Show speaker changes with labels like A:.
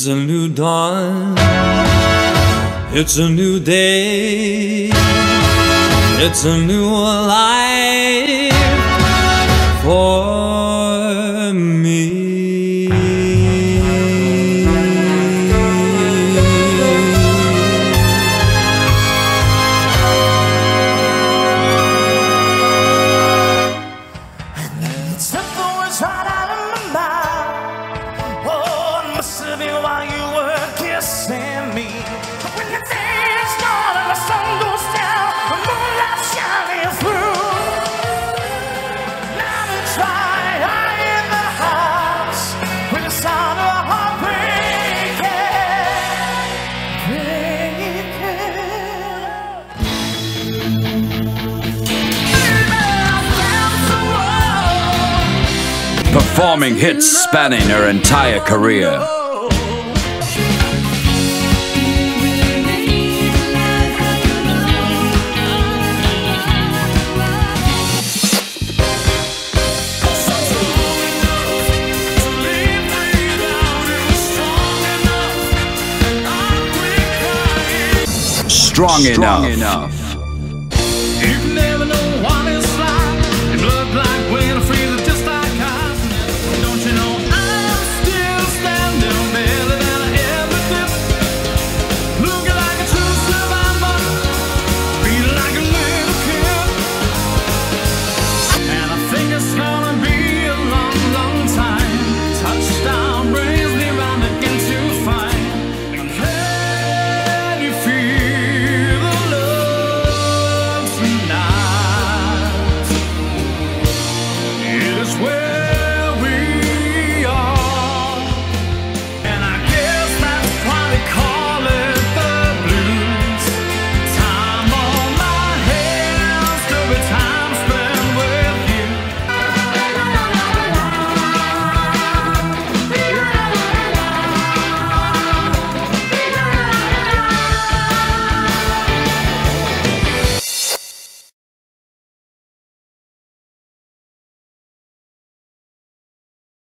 A: It's a new dawn, it's a new day, it's a new life for me.
B: Took the words right out of my mouth. Oh, it must have been while you were kissing me. But when the day's gone and the sun goes down, the moonlight's shining through. Now to try high in the house with the sound of a heart
C: Performing hits spanning her entire career. Strong enough.